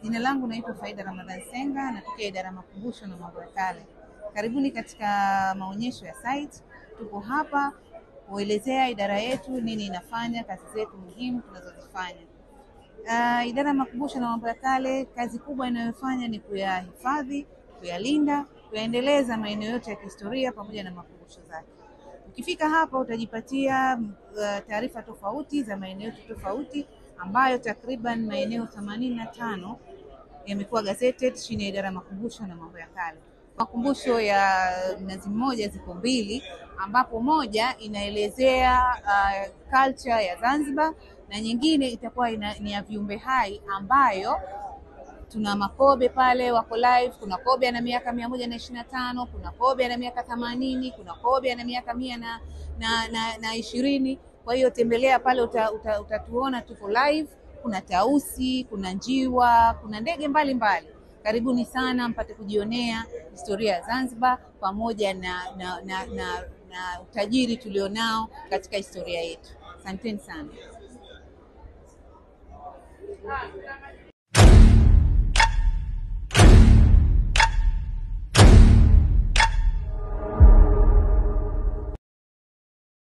Jina langu naitwa Faida Ramadhan Senga, natokea idara ya makumbusho na mambo ya kale. Karibuni katika maonyesho ya site. Tuko hapa kuelezea idara yetu nini inafanya, kazi zetu muhimu tunazozifanya. Idara ya makumbusho na mambo ya kale, kazi kubwa inayofanya ni kuyahifadhi, kuyalinda, kuyaendeleza maeneo yote ya kihistoria pamoja na makumbusho zake. Ukifika hapa utajipatia taarifa tofauti za maeneo tofauti ambayo takriban maeneo 85 yamekuwa gazetted chini ya idara ya makumbusho na mambo ya kale. Makumbusho ya Mnazi Mmoja ziko 2, ambapo moja inaelezea culture ya Zanzibar na nyingine itakuwa ni ya viumbe hai, ambayo tuna makobe pale wako live. Kuna kobe ana miaka 125, kuna kobe ana miaka 80, kuna kobe ana miaka 120. Kwa hiyo tembelea pale utatuona tuko live. Kuna tausi, kuna njiwa, kuna ndege mbalimbali. Karibuni sana mpate kujionea historia ya Zanzibar pamoja na utajiri tulionao katika historia yetu. Asanteni sana.